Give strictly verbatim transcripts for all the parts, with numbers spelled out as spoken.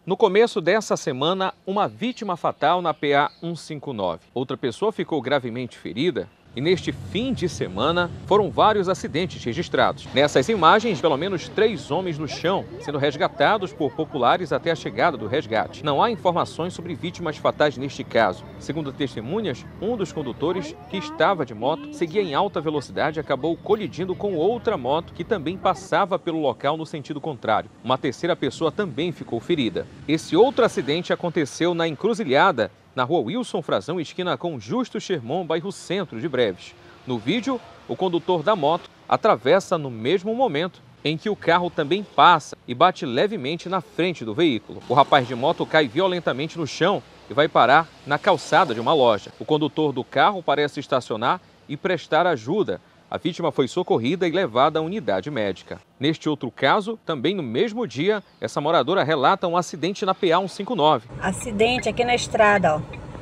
No começo dessa semana, uma vítima fatal na P A cento e cinquenta e nove. Outra pessoa ficou gravemente ferida. E neste fim de semana, foram vários acidentes registrados. Nessas imagens, pelo menos três homens no chão, sendo resgatados por populares até a chegada do resgate. Não há informações sobre vítimas fatais neste caso. Segundo testemunhas, um dos condutores, que estava de moto, seguia em alta velocidade e acabou colidindo com outra moto que também passava pelo local no sentido contrário. Uma terceira pessoa também ficou ferida. Esse outro acidente aconteceu na encruzilhada, na rua Wilson Frazão, esquina com Justo Sherman, bairro Centro de Breves. No vídeo, o condutor da moto atravessa no mesmo momento em que o carro também passa e bate levemente na frente do veículo. O rapaz de moto cai violentamente no chão e vai parar na calçada de uma loja. O condutor do carro parece estacionar e prestar ajuda. A vítima foi socorrida e levada à unidade médica. Neste outro caso, também no mesmo dia, essa moradora relata um acidente na P A cento e cinquenta e nove. Acidente aqui na estrada, ó.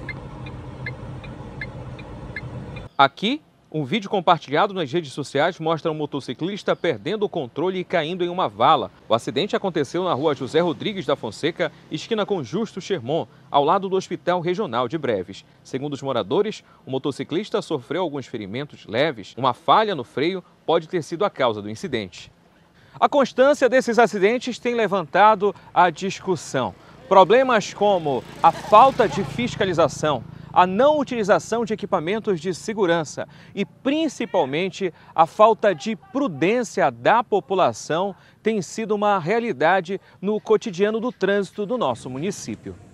Aqui, um vídeo compartilhado nas redes sociais mostra um motociclista perdendo o controle e caindo em uma vala. O acidente aconteceu na rua José Rodrigues da Fonseca, esquina com Justo Sherman, ao lado do Hospital Regional de Breves. Segundo os moradores, o motociclista sofreu alguns ferimentos leves. Uma falha no freio pode ter sido a causa do incidente. A constância desses acidentes tem levantado a discussão. Problemas como a falta de fiscalização, a não utilização de equipamentos de segurança e, principalmente, a falta de prudência da população tem sido uma realidade no cotidiano do trânsito do nosso município.